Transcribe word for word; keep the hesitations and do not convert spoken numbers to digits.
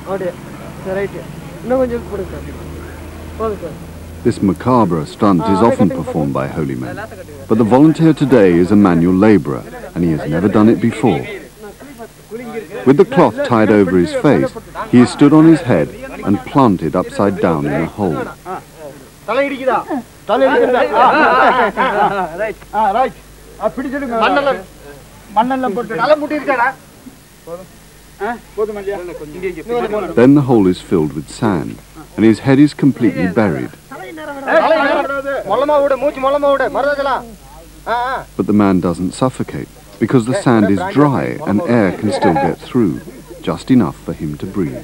This macabre stunt is often performed by holy men, but the volunteer today is a manual labourer, and he has never done it before. With the cloth tied over his face, he is stood on his head and planted upside down in a hole. Then the hole is filled with sand, and his head is completely buried. But the man doesn't suffocate, because the sand is dry and air can still get through, just enough for him to breathe.